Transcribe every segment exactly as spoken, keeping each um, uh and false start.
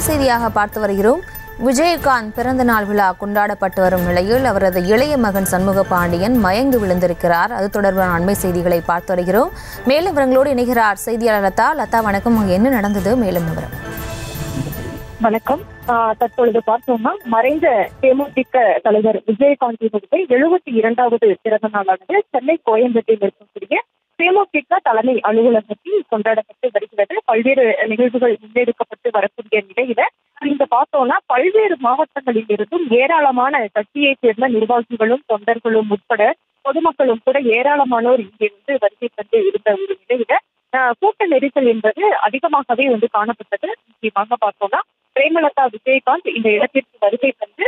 செய்தியாக பார்த்து வருகிறோம். விஜயகாந்த் பிறந்த நாள் விழா கொண்டாடப்பட்டு வரும் நிலையில் அவரது இளைய மகன் சண்முக பாண்டியன் மயங்கி விழுந்திருக்கிறார். அது தொடர்பான அண்மை செய்திகளை பார்த்து வருகிறோம். மேலும் விவரங்களோடு இணைகிறார் செய்தியாளர் லதா. லதா வணக்கம். என்ன நடந்தது? மேலும் விவரம். வணக்கம். தற்பொழுது பார்த்தோம்னா மறைந்த தேமுதிக தலைவர் விஜயகாந்தினுடைய எழுபத்தி இரண்டாவது பிறந்த நாளானது சென்னை கோயம்பேட்டில் இருக்கக்கூடிய தேமுதிக தலைமை அலுவலகத்தில் கொண்டாடப்பட்டு வருகிறது. பல்வேறு நிகழ்வுகள் முன்னெடுக்கப்பட்டு வரக்கூடிய நிலையில இங்க பார்த்தோம்னா பல்வேறு மாவட்டங்களில் இருந்தும் ஏராளமான கட்சியை சேர்ந்த நிர்வாகிகளும் தொண்டர்களும் உட்பட பொதுமக்களும் கூட ஏராளமானோர் இங்கே வந்து வருகை தந்து இருந்த ஒரு நிலையில கூட்ட நெரிசல் என்பது அதிகமாகவே வந்து காணப்பட்டது. முக்கியமாக பார்த்தோம்னா பிரேமலதா விஜயகாந்த் இந்த இடத்திற்கு வருகை தந்து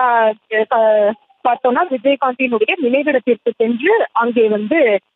ஆஹ் பார்த்தோம்னா விஜயகாந்தினுடைய நினைவிடத்திற்கு சென்று அங்கே வந்து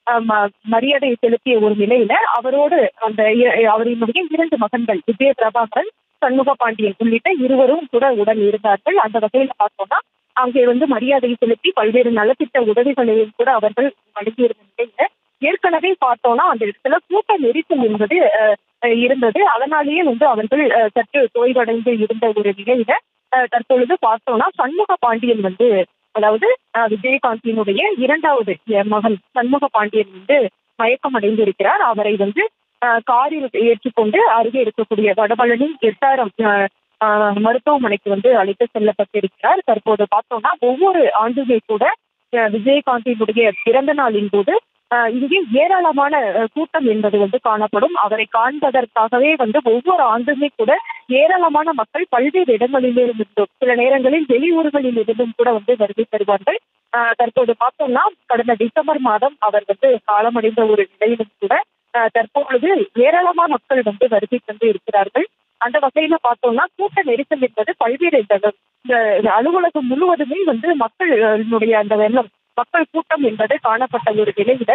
மரியாதை செலுத்திய ஒரு நிலையில அவரோடு அந்த அவரினுடைய இரண்டு மகன்கள் விஜய பிரபாகரன், சண்முக பாண்டியன் உள்ளிட்ட இருவரும் கூட உடன் இருந்தார்கள். அந்த வகையில பார்த்தோம்னா அங்கே வந்து மரியாதை செலுத்தி பல்வேறு நலத்திட்ட உதவிகளையும் கூட அவர்கள் வழங்கியிருந்த நிலையில ஏற்கனவே பார்த்தோம்னா அந்த இடத்துல கூட்ட நெரிசல் என்பது இருந்தது. அதனாலேயே வந்து அவர்கள் சற்று தோய்வடைந்து இருந்த ஒரு நிலையில தற்பொழுது பார்த்தோம்னா சண்முக பாண்டியன் வந்து அதாவது விஜயகாந்தினுடைய இரண்டாவது மகன் சண்முக பாண்டியன் வந்து மயக்கம் அடைந்திருக்கிறார். அவரை வந்து காரில் ஏற்றுக்கொண்டு அருகே இருக்கக்கூடிய வடபழனி எஸ்ஆர்எம் மருத்துவமனைக்கு வந்து அழைத்து செல்லப்பட்டிருக்கிறார். தற்போது பார்த்தோம்னா ஒவ்வொரு ஆண்டுமே கூட விஜயகாந்தினுடைய பிறந்த நாளின் போது இங்கே ஏராளமான கூட்டம் என்பது வந்து காணப்படும். அவரை காண்பதற்காகவே வந்து ஒவ்வொரு ஆண்டுமே கூட ஏராளமான மக்கள் பல்வேறு இடங்களிலிருந்தும் சில நேரங்களில் வெளியூர்களில் இருந்தும் கூட வந்து வருகை தருவார்கள். ஆஹ் தற்போது பார்த்தோம்னா கடந்த டிசம்பர் மாதம் அவர் வந்து காலமடைந்த ஒரு நிலையிலும் கூட தற்பொழுது ஏராளமான மக்கள் வந்து வருகை தந்து இருக்கிறார்கள். அந்த வகையில பார்த்தோம்னா கூட்ட நெரிசல் என்பது பல்வேறு இந்த அலுவலகம் முழுவதுமே வந்து மக்களுடைய அந்த வெள்ளம் மக்கள் கூட்டம் என்பது காணப்பட்ட ஒரு நிலையில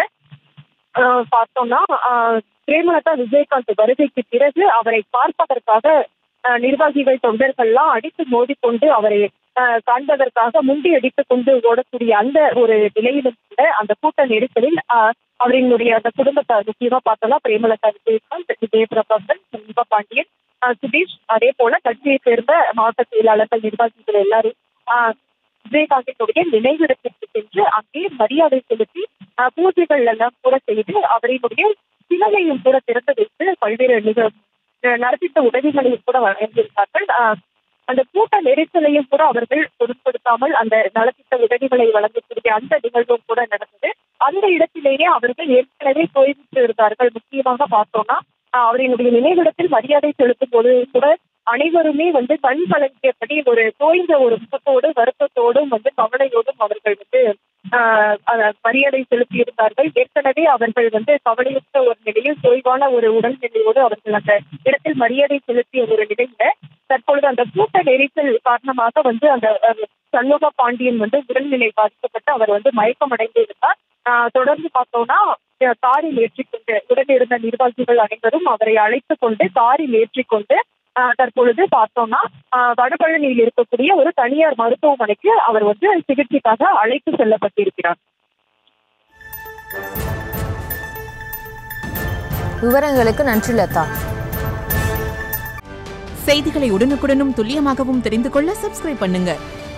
பார்த்தோம்னா பிரேமலதா விஜயகாந்த் வருகைக்கு பிறகு அவரை பார்ப்பதற்காக நிர்வாகிகள் தொண்டர்கள்லாம் அடித்து மோதிக்கொண்டு அவரை காண்பதற்காக முண்டி அடித்துக் கொண்டு ஓடக்கூடிய அந்த ஒரு நிலையிலும் கூட அந்த கூட்ட நெரிசலில் அவரினுடைய அந்த குடும்பத்தார் முக்கியமா பார்த்தோம்னா பிரேமலதா விஜயகாந்த், விஜய பிரபாகரன், சண்முக பாண்டியன், சுதீஷ், அதே போல கட்சியை சேர்ந்த மாவட்ட செயலாளர்கள் நிர்வாகிகள் எல்லாரும் ஆஹ் விஜயகாந்தினுடைய நினைவிடத்திற்கு சென்று அங்கே மரியாதை செலுத்தி பூஜைகள் எல்லாம் கூட செய்து அவரினுடைய சிலையையும் கூட திறந்து வைத்து பல்வேறு நலத்திட்ட உதவிகளையும் கூட வழங்கியிருந்தார்கள். அந்த கூட்ட நெரிசலையும் கூட அவர்கள் பொருட்படுத்தாமல் அந்த நலத்திட்ட உதவிகளை வழங்கக்கூடிய அந்த நிகழ்வும் கூட நடந்தது. அந்த இடத்திலேயே அவர்கள் ஏற்கனவே போய்விட்டு இருந்தார்கள். முக்கியமாக பார்த்தோம்னா அவரினுடைய நினைவிடத்தில் மரியாதை செலுத்தும் போது கூட அனைவருமே வந்து கண் கலங்கியபடி ஒரு தோய்ந்த ஒரு முகத்தோடு வருத்தத்தோடும் வந்து கவலையோடும் அவர்கள் வந்து ஆஹ் மரியாதை செலுத்தி இருந்தார்கள். ஏற்கனவே அவர்கள் வந்து கவலையுற்ற ஒரு நிலையில் தோய்வான ஒரு உடல்நிலையோடு அவர்கள் அந்த இடத்தில் மரியாதை செலுத்திய ஒரு நிலையில தற்பொழுது அந்த கூட்ட நெரிசல் காரணமாக வந்து அந்த சண்முக பாண்டியன் வந்து உடல்நிலை பாதிக்கப்பட்டு அவர் வந்து மயக்கம் அடைந்து இருந்தார். ஆஹ் தொடர்ந்து பார்த்தோம்னா காரில் ஏற்றிக்கொண்டு உடன் இருந்த நிர்வாகிகள் அனைவரும் அவரை அழைத்து கொண்டு காரில் ஏற்றிக்கொண்டு தற்பொழுது பார்த்தோம்னா வடபழனியில் இருக்கக்கூடிய ஒரு தனியார் மருத்துவமனைக்கு அவர் வந்து சிகிச்சைக்காக அழைத்து செல்லப்பட்டிருக்கிறார். விவரங்களுக்கு நன்றி லதா. செய்திகளை உடனுக்குடனும் துல்லியமாகவும் தெரிந்து கொள்ள சப்ஸ்கிரைப் பண்ணுங்க.